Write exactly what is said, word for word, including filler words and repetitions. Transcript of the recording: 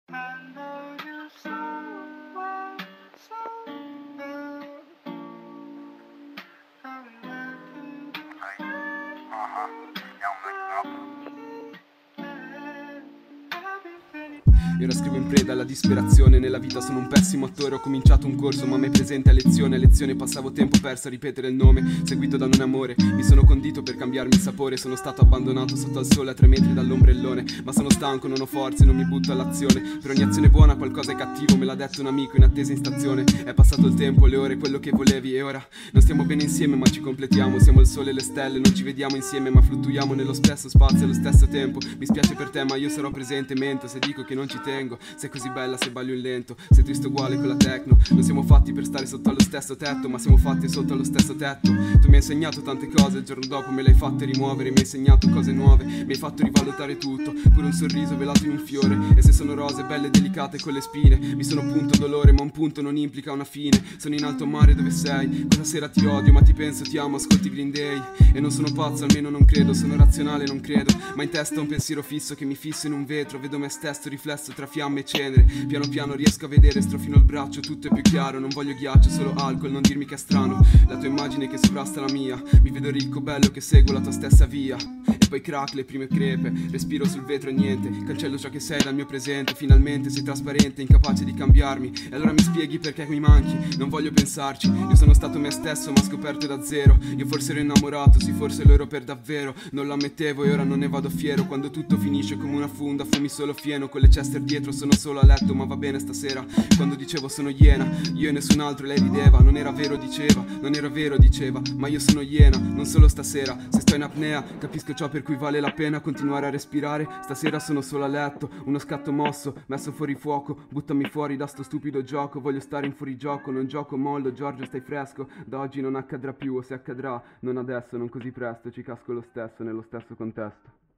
E ora scrivo in preda alla disperazione. Nella vita sono un pessimo attore. Ho cominciato un corso ma mai presente a lezione. A lezione passavo tempo perso a ripetere il nome, seguito da un amore. Mi sono condito per cambiarmi il sapore. Sono stato abbandonato sotto al sole a tre metri dall'ombrellone. Ma sono stanco, non ho forze, non mi butto all'azione. Per ogni azione buona qualcosa è cattivo. Me l'ha detto un amico in attesa in stazione. È passato il tempo, le ore, quello che volevi. E ora non stiamo bene insieme ma ci completiamo. Siamo il sole e le stelle, non ci vediamo insieme ma fluttuiamo nello stesso spazio e allo stesso tempo. Mi spiace per te ma io sarò presente. Mento se dico che non ci tengo. Sei così bella se ballo in lento, sei triste uguale con la techno. Non siamo fatti per stare sotto allo stesso tetto, ma siamo fatti sotto allo stesso tetto. Tu mi hai insegnato tante cose, il giorno dopo me le hai fatte rimuovere. Mi hai insegnato cose nuove, mi hai fatto rivalutare tutto. Pure un sorriso velato in un fiore. E se sono rose belle e delicate con le spine, mi sono punto dolore ma un punto non implica una fine. Sono in alto mare dove sei, questa sera ti odio ma ti penso, ti amo, ascolti Green Day. E non sono pazzo, almeno non credo, sono razionale, non credo. Ma in testa un pensiero fisso che mi fisso in un vetro. Vedo me stesso riflesso tra fiamme e cenere. Piano piano riesco a vedere, strofino il braccio, tutto è più chiaro. Non voglio ghiaccio, solo alcol, non dirmi che è strano. La tua immagine che sovrasta la mia. Mi vedo ricco, bello, che seguo la tua stessa via. E poi crack, le prime crepe. Respiro sul vetro e niente. Cancello ciò che sei dal mio presente. Finalmente sei trasparente, incapace di cambiarmi. E allora mi spieghi perché mi manchi. Non voglio pensarci. Io sono stato me stesso ma scoperto da zero. Io forse ero innamorato, sì forse lo ero per davvero. Non lo ammettevo e ora non ne vado fiero. Quando tutto finisce come una funda, fumi solo fieno. Con le Chester dietro sono solo a letto ma va bene stasera. Quando dicevo sono iena, io e nessun altro, lei rideva. Non era vero diceva, non era vero diceva. Ma io sono iena, non solo stasera. Se sto in apnea, capisco ciò per cui vale la pena continuare a respirare. Stasera sono solo a letto, uno scatto mosso, messo fuori fuoco. Buttami fuori da sto stupido gioco. Voglio stare in fuorigioco, non gioco mollo. Giorgio stai fresco, da oggi non accadrà più. O se accadrà, non adesso, non così presto. Ci casco lo stesso, nello stesso contesto.